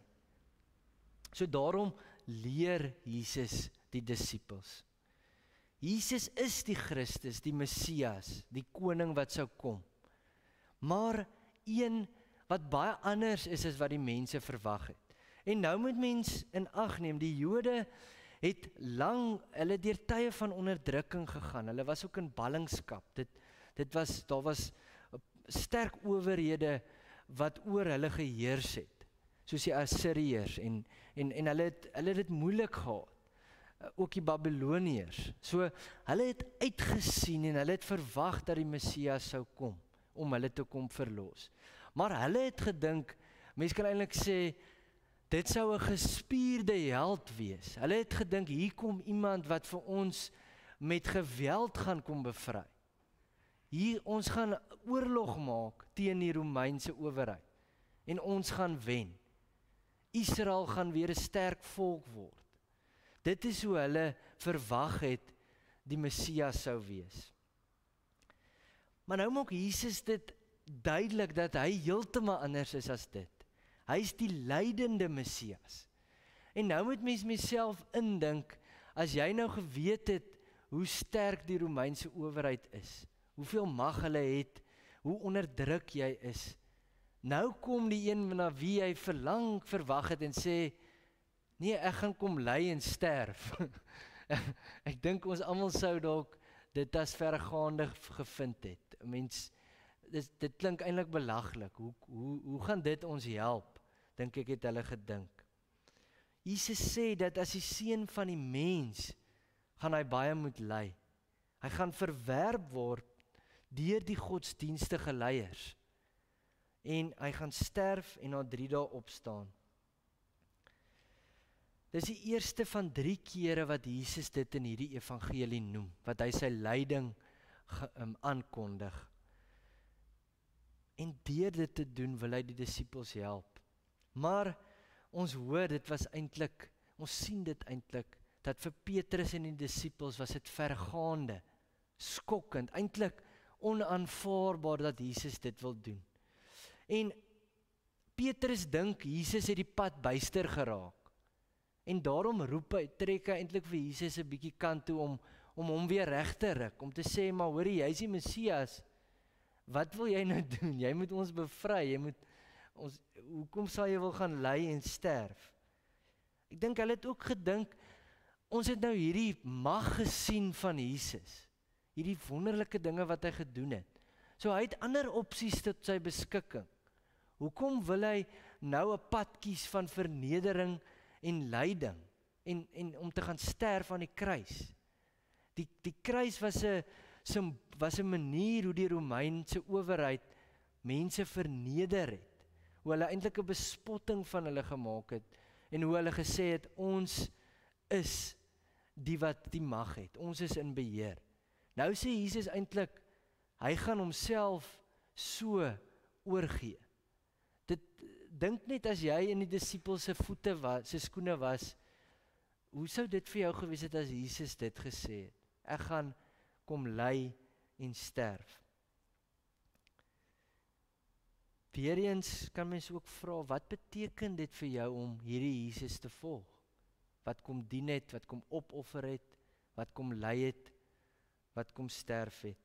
So daarom leer Jesus die disippels. Jesus is die Christus, die Messias, die koning wat sou kom. Maar een wat baie anders is as wat die mense verwag het. En nou moet mens in ag neem, die Jode het lang, hulle deur tye van onderdrukking gegaan. Hulle was ook in ballingskap. Dit dit was daar was sterk owerhede wat oor hulle geheers het, soos die Assiriërs en en en hulle het hulle het dit moeilik gehad. Ook die Babiloniërs. So hulle het uitgesien en hulle het verwag dat die Messias sou kom om hulle te kom verlos. Maar hulle het gedink, mense kan eintlik sê dit sou 'n gespierde held wees. Hulle het gedink hier kom iemand wat vir ons met geweld gaan kom bevry. Hier ons gaan oorlog maak teen die Romeinse owerheid en ons gaan wen. Israel gaan weer 'n sterk volk word. Dit is hoe hulle verwag het die Messias sou wees. Maar nou maak Jesus dit duidelik dat hy heeltemal anders is as dit. Hy is die lydende Messias. En nou moet mens myself indink, as jy nou geweet het hoe sterk die Romeinse owerheid is, hoeveel mag hulle het, hoe onderdruk jy is. Nou kom die een na wie hy verlang verwag het en sê, nee, ek gaan kom ly en sterf. Ek dink ons almal sou dalk dit as verregaande gevind het. Mens, dit, dit klink eintlik belaglik. Hoe, hoe, hoe gaan dit ons help? Dink ek het hulle gedink. Jesus sê dat as die seun van die mens, gaan hy baie moet ly. Hy gaan verwerp word deur die godsdienstige leiers. En hy gaan sterf en na drie dae opstaan. Dis die eerste van drie kere wat Jesus dit in hierdie evangelie noem, wat hy sy lyding um, aankondig. En deur dit te doen wil hy die disippels help. Maar ons hoor dit was eintlik, ons sien dit eintlik dat vir Petrus en die disippels was dit vergaande, skokkend, eintlik onaanvaarbaar dat Jesus dit wil doen. En Petrus dink Jesus het die pad byster geraak. En daarom roep hy, trek hy eintlik vir Jesus 'n bietjie kant toe om om hom weer reg te ruk, om te sê, maar hoorie, jy is die Messias. Wat wil jy nou doen? Jy moet ons bevry, jy moet ons hoekom sal jy wil gaan ly en sterf? Ek dink hulle het ook gedink, ons het nou hierdie mag gesien van Jesus, hierdie wonderlike dinge wat hy gedoen het. So hy het ander opsies tot sy beskikking. Hoekom wil hy nou 'n pad kies van vernedering en lyding en en om te gaan sterf aan die kruis? Die die kruis was 'n was 'n manier hoe die Romeinse owerheid mense verneder het. Hoe hulle eintlik 'n bespotting van hulle gemaak het en hoe hulle gesê het, ons is die wat die mag het. Ons is in beheer. Nou sê Jesus eintlik, hy gaan homself so oorgee. Dit dink net as jy in die disippels se voete was, se skoene was, hoe sou dit vir jou gewees het as Jesus dit gesê het? Ek gaan kom ly en sterf. Weereens kan mens ook vra, wat beteken dit vir jou om hierdie Jesus te volg? Wat kom dien het, wat kom opoffer het, wat kom ly het, wat kom sterf het?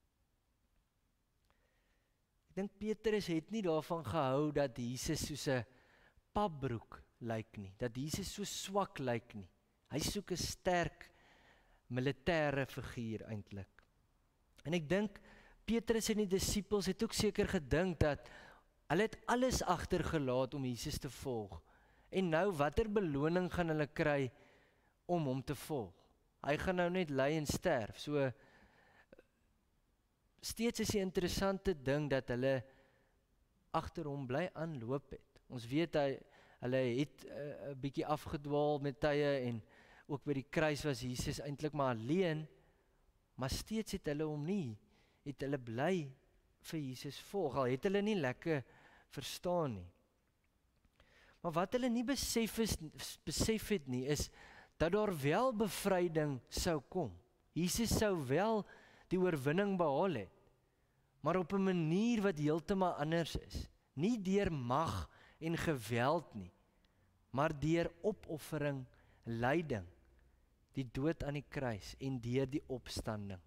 Ek dink Petrus het nie daarvan gehou dat Jesus soos 'n papbroek lyk nie, dat Jesus so swak lyk nie. Hy soek 'n sterk militêre figuur eintlik. En ek dink Petrus en die disippels het ook seker gedink dat hulle het alles agtergelaat om Jesus te volg. En nou watter beloning gaan hulle kry om hom te volg? Hy gaan nou net ly en sterf. So steeds is die interessante ding dat hulle agter hom bly aanloop het. Ons weet hy hulle het 'n uh, bietjie afgedwaal met tye en ook by die kruis was Jesus eintlik maar alleen, maar steeds het hulle hom nie, het hulle bly vir Jesus volg, al het hulle nie lekker verstaan nie. Maar wat hulle nie besef, is, besef het nie, is dat daar wel bevryding sou kom. Jesus sou wel die oorwinning behaal het, maar op 'n manier wat heeltemal anders is. Nie deur mag en geweld nie, maar deur opoffering, lyding, die dood aan die kruis en deur die opstanding.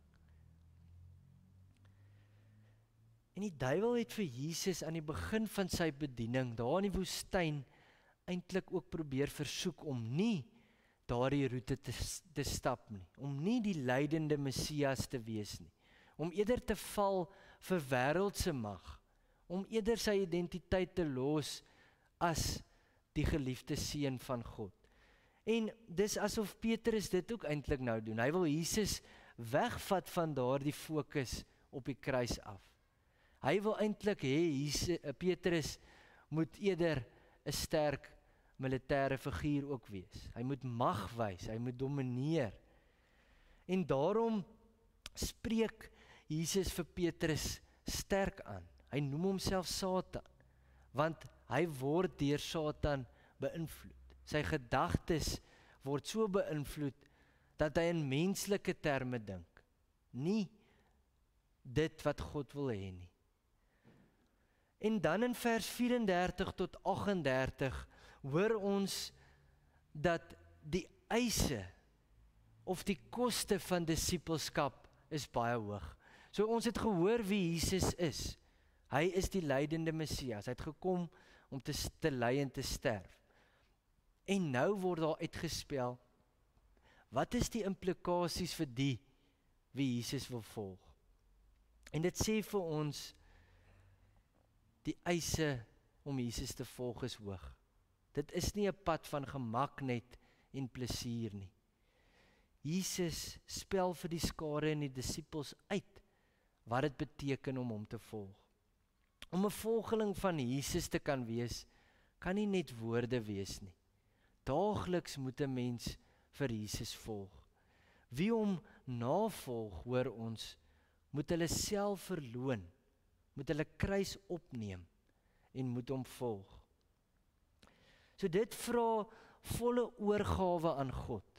En die duiwel het vir Jesus aan die begin van sy bediening, daar in die woestyn, eintlik ook probeer versoek om nie daardie roete te, te stap nie, om nie die lydende Messias te wees nie, om eerder te val vir wêreldse mag, om eerder sy identiteit te los as die geliefde seun van God. En dis asof Petrus dit ook eintlik nou doen. Hy wil Jesus wegvat van daardie fokus op die kruis af. Hy wil eintlik hê Petrus moet eerder 'n sterk militêre figuur ook wees. Hy moet mag wys, hy moet domineer. En daarom spreek Jesus vir Petrus sterk aan. Hy noem homself Satan, want hy word deur Satan beïnvloed. Sy gedagtes word so beïnvloed dat hy in menslike terme dink, nie dit wat God wil hê nie. En dan in vers vyf-en-dertig tot agt-en-dertig hoor ons dat die eise of die koste van disippelskap is baie hoog. So ons het gehoor wie Jesus is. Hy is die lydende Messias. Hy het gekom om te, te ly en te sterf. En nou word daar uitgespel, wat is die implikasies vir die wie Jesus wil volg? En dit sê vir ons, die eise om Jesus te volg is hoog. Dit is nie 'n pad van gemak net en plesier nie. Jesus spel vir die skare en die disippels uit wat dit beteken om hom te volg. Om 'n volgeling van Jesus te kan wees, kan nie net woorde wees nie. Daagliks moet 'n mens vir Jesus volg. Wie hom navolg, hoor ons, moet hulle self verloon, moet hulle kruis opneem en moet hom volg. So dit vra volle oorgawe aan God.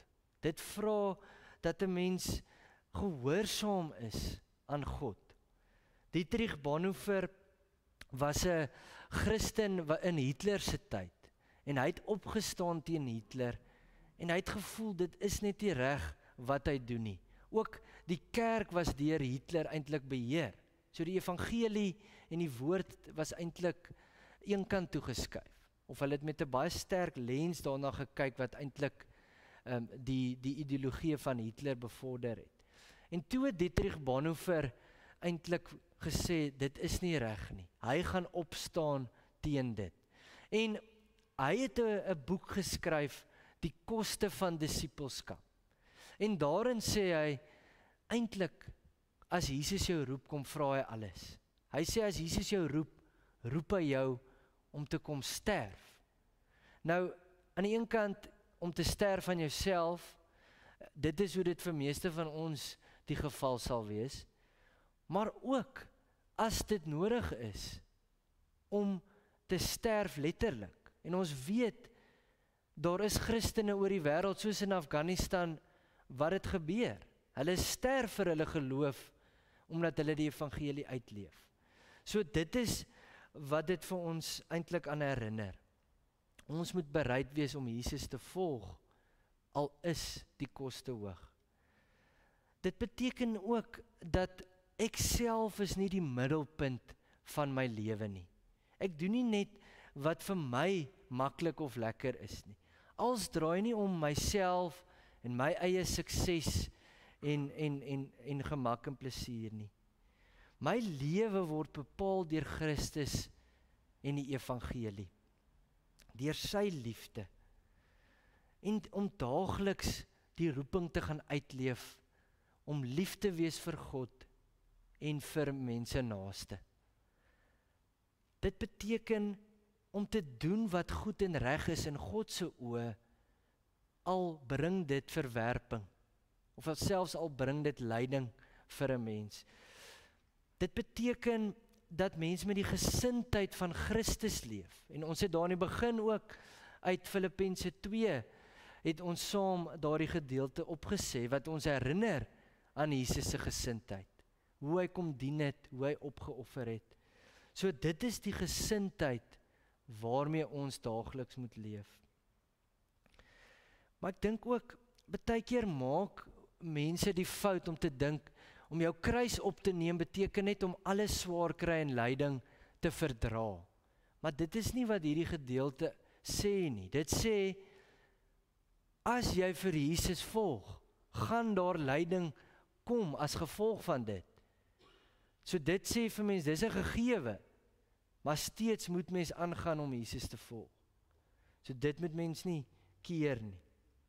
Dit vra dat 'n mens gehoorsaam is aan God. Dietrich Bonhoeffer was 'n Christen in Hitler se tyd en hy het opgestaan teen Hitler en hy het gevoel dit is net nie reg wat hy doen nie. Ook die kerk was deur Hitler eintlik beheer. So die evangelie en die woord was eintlik een kant toe geskuif. Of hulle het met 'n baie sterk lens daarna gekyk wat eintlik um, die die ideologie van Hitler bevorder het. En toe het Dietrich Bonhoeffer eintlik gesê dit is nie reg nie. Hy gaan opstaan teen dit. En hy het 'n 'n boek geskryf, Die koste van disippelskap. En daarin sê hy eintlik as Jesus jou roep, kom vra hy alles. Hy sê as Jesus jou roep, roep hy jou om te kom sterf. Nou aan die een kant om te sterf aan jouself, dit is hoe dit vir meeste van ons die geval sal wees. Maar ook as dit nodig is om te sterf letterlik. En ons weet daar is Christene oor die wêreld soos in Afghanistan wat dit gebeur. Hulle sterf vir hulle geloof omdat hulle die evangelie uitleef. So dit is wat dit vir ons eintlik aan herinner. Ons moet bereid wees om Jesus te volg al is die koste hoog. Dit beteken ook dat ek self is nie die middelpunt van my lewe nie. Ek doen nie net wat vir my maklik of lekker is nie. Alles draai nie om myself en my eie sukses en en en en gemak en plesier nie. My lewe word bepaal deur Christus en die evangelie. Deur sy liefde. En om daagliks die roeping te gaan uitleef om lief te wees vir God en vir mense naaste. Dit beteken om te doen wat goed en reg is in God se oë, al bring dit verwerping, of selfs al bring dit lyding vir 'n mens. Dit beteken dat mens met die gesindheid van Christus leef. En ons het daar in die begin ook uit Filippense twee het ons saam daardie gedeelte opgesê wat ons herinner aan Jesus se gesindheid. Hoe hy kom dien het, hoe hy opgeoffer het. So dit is die gesindheid waarmee ons daagliks moet leef. Maar ek dink ook, baie keer maak mense die fout om te dink, om jou kruis op te neem beteken net om alle swaar kry en lyding te verdra. Maar dit is nie wat hierdie gedeelte sê nie. Dit sê, as jy vir Jesus volg, gaan daar lyding kom as gevolg van dit. So dit sê vir mens, dis 'n gegewe, maar steeds moet mens aangaan om Jesus te volg. So dit moet mens nie keer nie.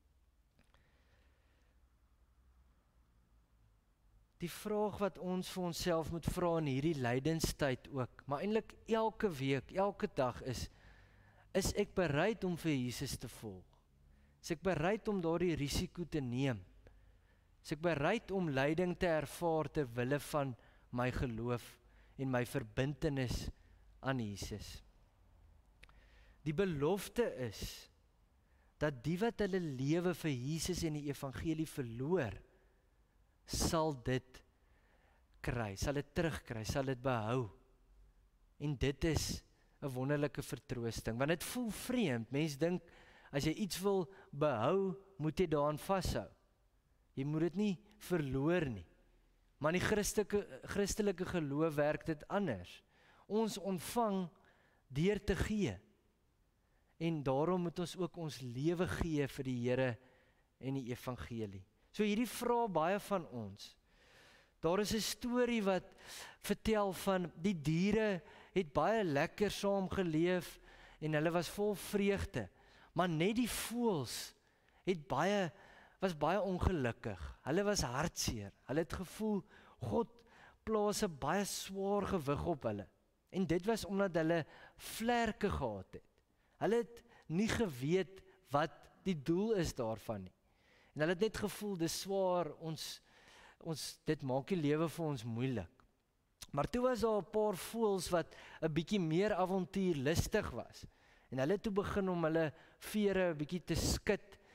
Die vraag wat ons vir onsself moet vra in hierdie lydenstyd ook, maar eintlik elke week, elke dag is, is ek bereid om vir Jesus te volg? Is ek bereid om daardie risiko te neem? Is ek bereid om lyding te ervaar ter wille van my geloof en my verbintenis aan Jesus? Die belofte is, dat die wat hulle lewe vir Jesus en die evangelie verloor, sal dit kry, sal dit terugkry, sal dit behou. En dit is 'n wonderlike vertroosting, want dit voel vreemd. Mense dink, as jy iets wil behou, moet jy daaraan vashou. Jy moet dit nie verloor nie. Maar in die Christelike, Christelike geloof werk dit anders. Ons ontvang deur te gee. En daarom moet ons ook ons lewe gee vir die Here en die evangelie. So hierdie vra baie van ons. Daar is 'n storie wat vertel van die diere het baie lekker saam geleef en hulle was vol vreugde. Maar net die voëls het baie was baie ongelukkig. Hulle was hartseer. Hulle het gevoel God plaas 'n baie swaar gewig op hulle. En dit was omdat hulle vlerke gehad het. Hulle het nie geweet wat die doel is daarvan nie. En hulle het net gevoel, dis swaar, ons, ons, dit maak die lewe vir ons moeilik. Maar toe was daar 'n paar voëls wat 'n bietjie meer avontuurlustig was. En hulle het toe begin om hulle vere 'n bietjie te skud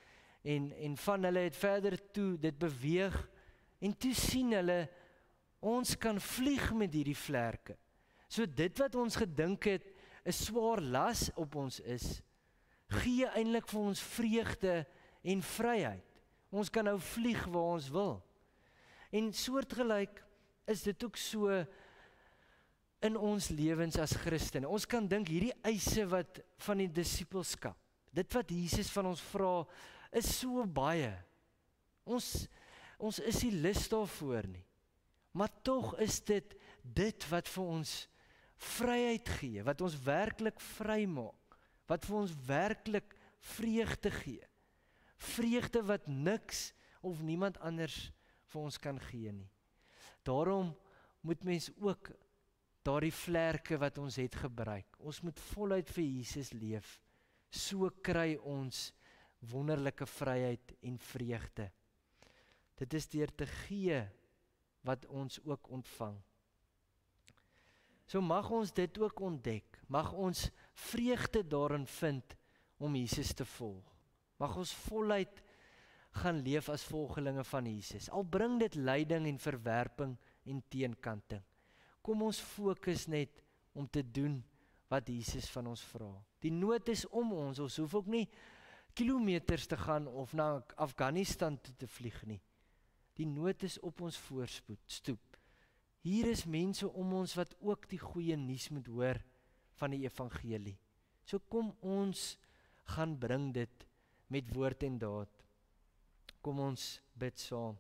En, en van hulle het verder toe dit beweeg, en toe sien hulle, ons kan vlieg met hierdie vlerke. So dit wat ons gedink het, 'n swaar las op ons is, gee eintlik vir ons vreugde en vryheid. Ons kan nou vlieg waar ons wil. En soortgelyk is dit ook so in ons lewens as Christene. Ons kan dink hierdie eise wat van die disippelskap, dit wat Jesus van ons vra, is so baie. Ons, ons is nie lus daarvoor nie. Maar tog is dit dit wat vir ons vryheid gee, wat ons werklik vry maak, wat vir ons werklik vreugde gee. Vreugde wat niks of niemand anders vir ons kan gee nie. Daarom moet mens ook daardie vlerke wat ons het gebruik. Ons moet voluit vir Jesus leef. So kry ons wonderlike vryheid en vreugde. Dit is deur te gee wat ons ook ontvang. So mag ons dit ook ontdek. Mag ons vreugde daarin vind om Jesus te volg. Mag ons voluit gaan leef as volgelinge van Jesus. Al bring dit lyding en verwerping en teenkanting. Kom ons fokus net om te doen wat Jesus van ons vra. Die nood is om ons, ons hoef ook nie kilometers te gaan of na Afghanistan toe te vlieg nie. Die nood is op ons voorspoed, stoep. Hier is mense om ons wat ook die goeie nuus moet hoor van die evangelie. So kom ons gaan bring dit met woord en daad. Kom ons bid saam.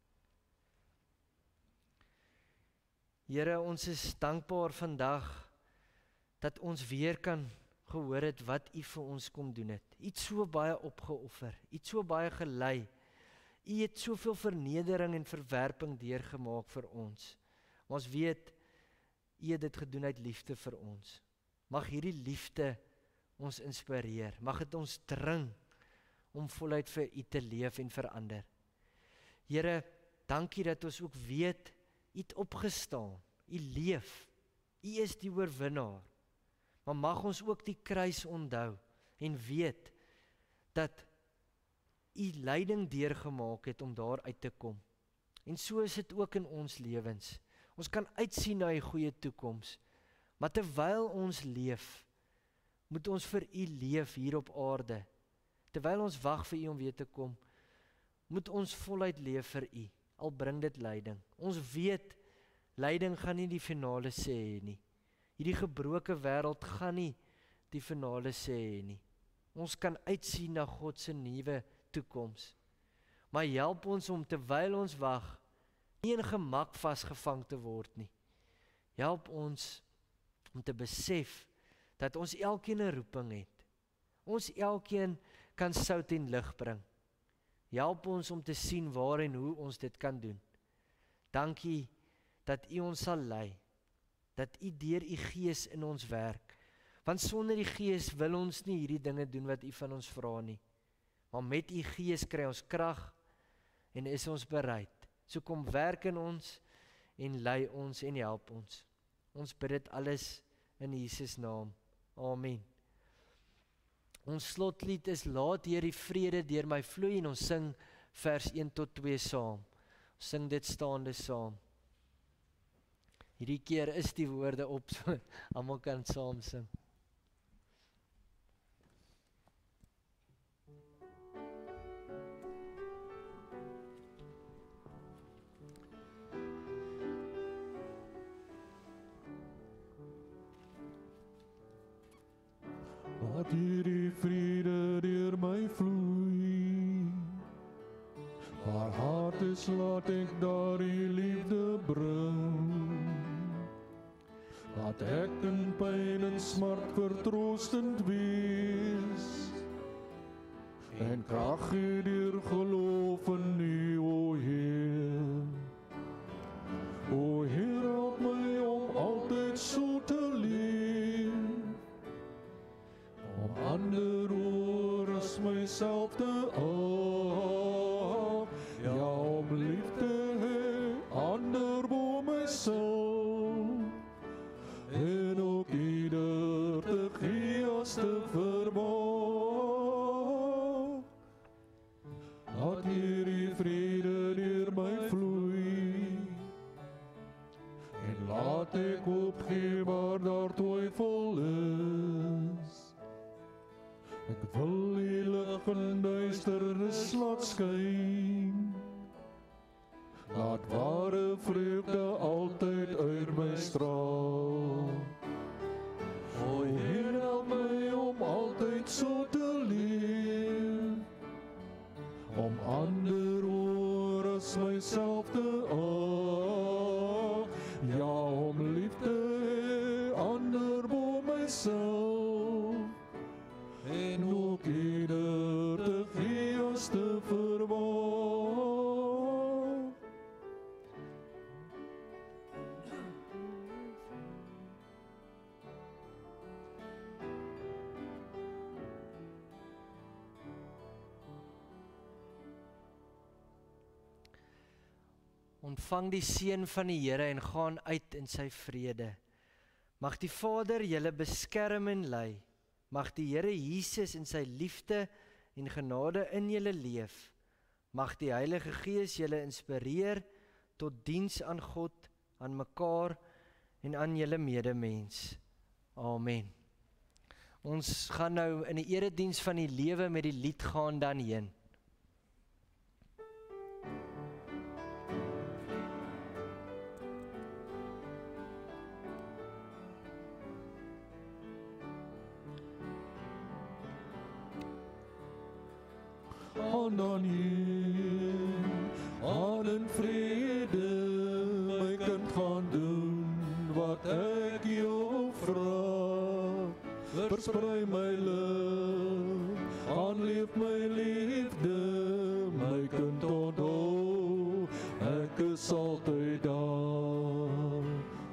Here, ons is dankbaar vandag dat ons weer kan gehoor het wat U vir ons kom doen het. U het so baie opgeoffer, U het so baie gelei. U het soveel vernedering en verwerping deurgemaak vir ons. Maar ons weet, U het dit gedoen uit liefde vir ons. Mag hierdie liefde ons inspireer. Mag dit ons dring om voluit vir U te leef en verander. Here, dankie dat ons ook weet, U het opgestaan, U leef, U is die oorwinnaar. Maar mag ons ook die kruis onthou en weet dat U lyding deurgemaak het om daar uit te kom. En so is dit ook in ons lewens. Ons kan uitsien na 'n goeie toekoms, maar terwyl ons leef, moet ons vir U leef hier op aarde. Terwyl ons wag vir U om weer te kom, moet ons voluit leef vir U, al bring dit lyding. Ons weet, lyding gaan nie die finale sê nie. Hierdie gebroke wêreld gaan nie die finale sê nie. Ons kan uitsien na God se nuwe toekoms. Maar help ons om terwyl ons wag, nie in gemak vasgevang te word nie. Help ons om te besef dat ons elkeen 'n roeping het. Ons elkeen kan sout en lig bring. Help ons om te sien waar en hoe ons dit kan doen. Dankie dat U ons sal lei, dat U deur U Gees in ons werk. Want sonder die Gees wil ons nie hierdie dinge doen wat U van ons vra nie. Maar met U Gees kry ons krag en is ons bereid. So kom werk in ons en lei ons en help ons. Ons bid dit alles in Jesus naam. Amen. Ons slotlied is Laat Heer die vrede deur my vloei en ons sing vers een tot twee saam. Ons sing dit staande saam. Hierdie keer is die woorde op, so almal kan saam sing. Laat hierdie vrede deur my vloei. Waar hart is, laat ek daardie liefde bring. Laat ek in pyn en smart vertroostend wees. En krag gee deur geloof in U, o Heer. O Heer, help my om altyd so te leef. Om ander oor as myself te ag. Ja, om lief te hê, ander bo myself. En ook ieder te gee as te vermaak. myself te ag. Ja, om lief te hê ander bo myself. En ook ieder te gee as te verwag. Ontvang die seën van die Here en gaan uit in sy vrede. Mag die Vader julle beskerm en lei. Mag die Here Jesus in sy liefde en genade in julle leef. Mag die Heilige Gees julle inspireer tot diens aan God, aan mekaar en aan julle medemens. Amen. Ons gaan nou in die erediens van die lewe met die lied gaan dan heen. Gaan dan heen, aan in vrede, my kind gaan doen wat ek jou vra. Versprei my lig, aanleef my liefde, my kind onthou, ek is altyd daar.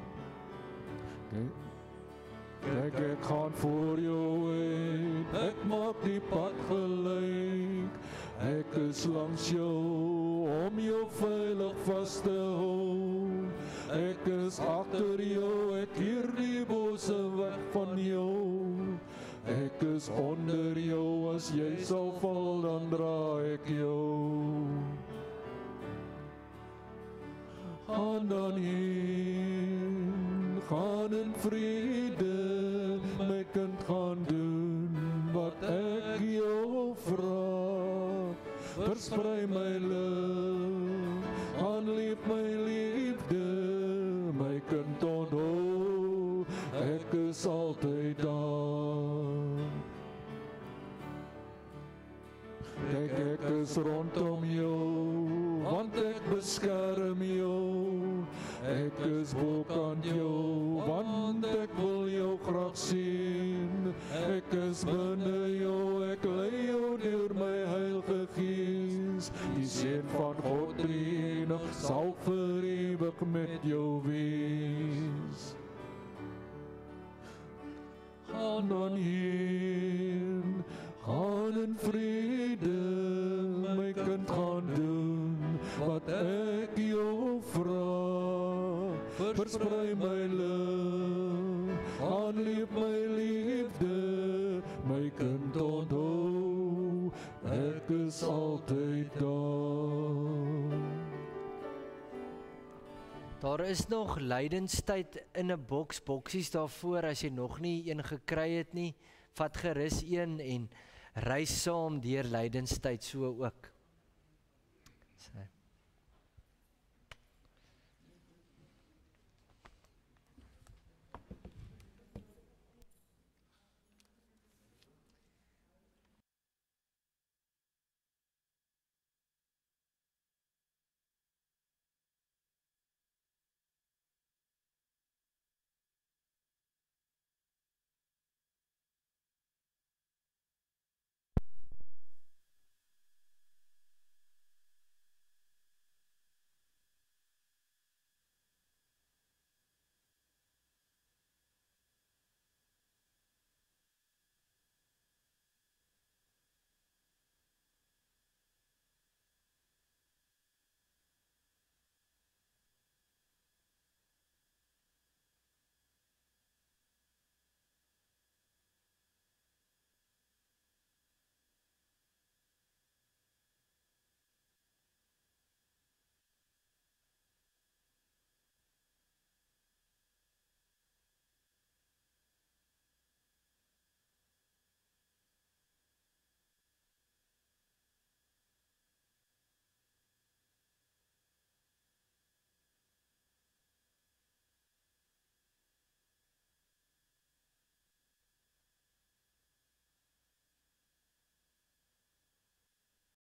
Kyk, ek gaan voor jou heen, ek maak die pad gelyk. Ek is langs jou, om jou veilig vas te hou. Ek is agter jou, ek keer die bose weg van jou. Ek is onder jou, as jy sal val, dan dra ek jou. Gaan dan heen, gaan in vrede, my kind gaan doen wat ek jou vra. Versprei my lig, aanleef my liefde, my kind onthou, ek is altyd daar. Kyk, ek is rondom jou, want ek beskerm jou. Ek is bokant jou, want ek wil jou graag sien. Ek is binne jou, ek lei jou deur my Heilige Gees. Die seën van God Drie-enig sal vir ewig met jou wees. Gaan dan heen, gaan in vrede, my kind gaan doen wat ek jou vra. Versprei my lig, aanleef my liefde, my kind onthou, ek is altyd daar. Daar is nog lydenstyd in 'n boks, boksies daarvoor as jy nog nie een gekry het nie. Vat gerus een en reis saam deur lydenstyd so ook. So.